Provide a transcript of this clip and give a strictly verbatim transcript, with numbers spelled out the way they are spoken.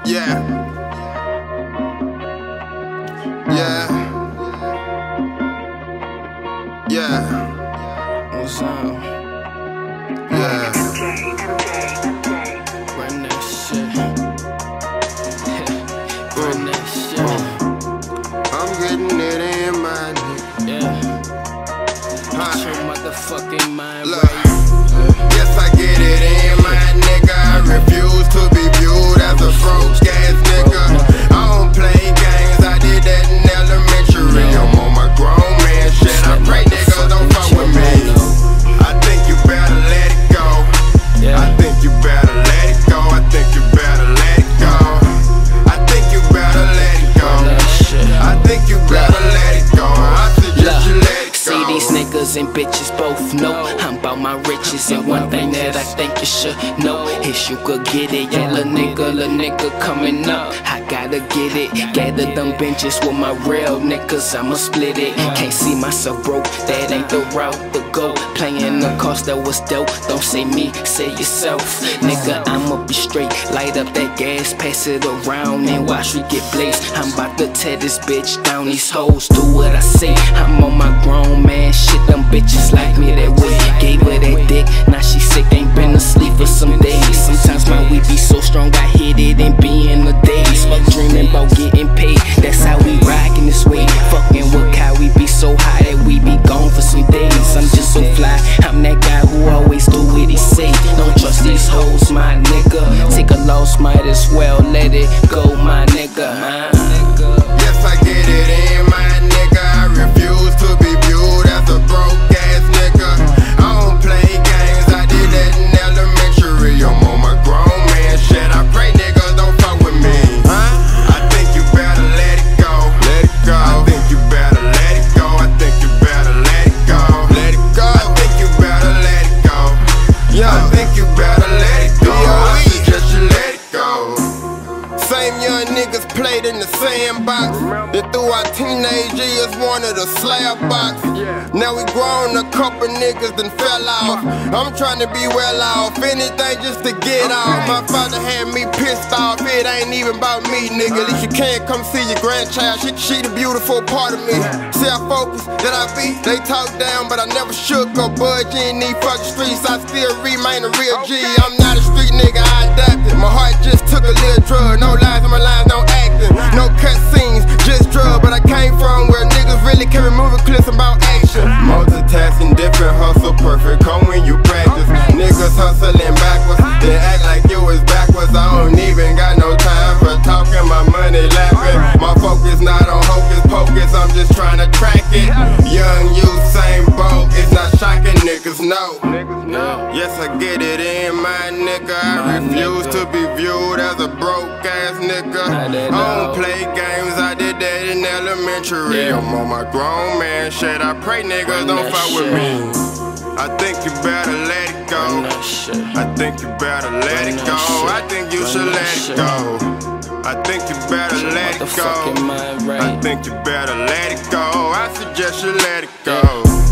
Yeah. Yeah. Yeah. What's up? Yeah. Run that shit. Run that shit. I'm getting it in my nigga. Yeah. Huh. Get your motherfucking mind Look. right. Yes, I get it in my nigga. I refuse to be viewed as a broke ass nigga. I don't play games, I did that in elementary. I'm on my grown man shit. I pray niggas don't fuck with me. I think you better let it go. I think you better let it go. I think you better let it go. I think you better let it go. I think you better let it go. I suggest you let it go. See, these niggas and bitches both know I'm about my riches, and one thing that I think you should know is you could get it. Yeah, lil' nigga, lil' nigga coming up, I gotta get it. Gather them benches with my real niggas, I'ma split it. Can't see myself broke, that ain't the route to go. Playing the cost that was dope, don't say me, say yourself. Nigga, I'ma be straight, light up that gas, pass it around and watch we get blazed. I'm about to tear this bitch down, these hoes do what I say. I'm on my grown man shit, them bitches like me that way. Gave her that dick, now she sick, ain't been asleep for some days. Sometimes my weed be so strong, I hit it and be in the days. Fuck dreaming about getting paid, that's how we rockin' this way. Fucking with Kai, we be so high that we be gone for some days. I'm just so fly, I'm that guy who always do what he say. Don't trust these hoes, my nigga. Take a loss, might as well let it go, my nigga. Yes, I get it in my nigga. I refuse to be viewed as a broke ass nigga. I don't play games, I did that in elementary. I'm on my grown man shit. I pray niggas don't fuck with me. I think you better let it go. Let it go. I think you better let it go. I think you better let it go. Let it go. I think you better let it go. Yeah, I think you better let it go. I suggest you let it go. Same young niggas played in the sandbox. They threw our teenage years, wanted a slab box. Now we grown, a couple niggas done fell off. I'm trying to be well off, anything just to get off. My father had me pissed off, it ain't even about me, nigga. At least you can't come see your grandchild, she, she the beautiful part of me. See how focused that I be? They talk down, but I never shook or budge in these fucking streets. I still remain a real G. I'm not a street nigga, I adapted. My heart just took a little drug. No lies on my lines, no acting. No cut scenes, just drug. But I came from where niggas really can remove clips about action. Multitasking, different hustle, perfect come when you practice. Niggas hustling backwards, they act like you was backwards. I don't even got no time for talking, my money laughing. My focus not on hocus pocus, I'm just trying to track it. Young you, same boat, it's not shocking, niggas know. Yes, I get it in my nigga. I refuse to be viewed as a broke ass nigga. I don't play games, I did that in elementary. I'm on my grown man shit, I pray niggas don't fuck with me. I think you better let it go. I think you better let it go. I think you should let it go. I think you better let it go. I think you better let it go. I suggest you let it go.